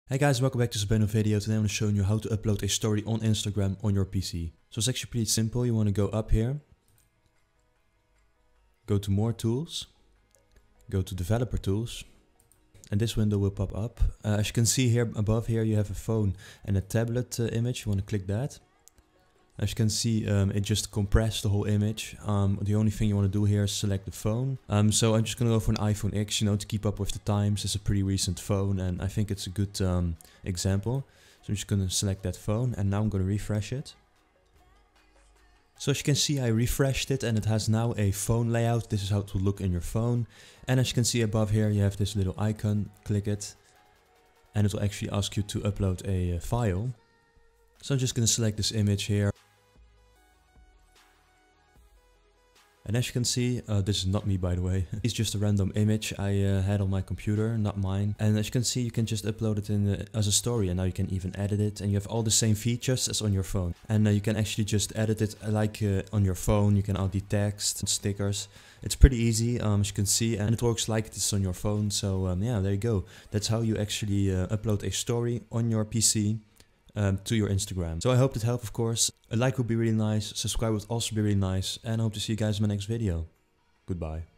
Hey guys, welcome back to this brand new video. Today I'm going to show you how to upload a story on Instagram on your PC. So it's actually pretty simple. You want to go up here, go to more tools, go to developer tools, and this window will pop up. As you can see here above here, you have a phone and a tablet image. You want to click that. As you can see, it just compressed the whole image. The only thing you want to do here is select the phone. So I'm just going to go for an iPhone X, to keep up with the times. It's a pretty recent phone and I think it's a good example. So I'm just going to select that phone and now I'm going to refresh it. So as you can see, I refreshed it and it has now a phone layout. This is how it will look in your phone. And as you can see above here, you have this little icon. Click it and it will actually ask you to upload a file. So I'm just going to select this image here. And as you can see, this is not me by the way, it's just a random image I had on my computer, not mine. And as you can see, you can just upload it in as a story and now you can even edit it and you have all the same features as on your phone. And you can actually just edit it like on your phone. You can add the text and stickers. It's pretty easy as you can see, and it works like this on your phone. So yeah, there you go. That's how you actually upload a story on your PC. To your Instagram. So I hope that helped, of course. A like would be really nice, subscribe would also be really nice, and I hope to see you guys in my next video. Goodbye.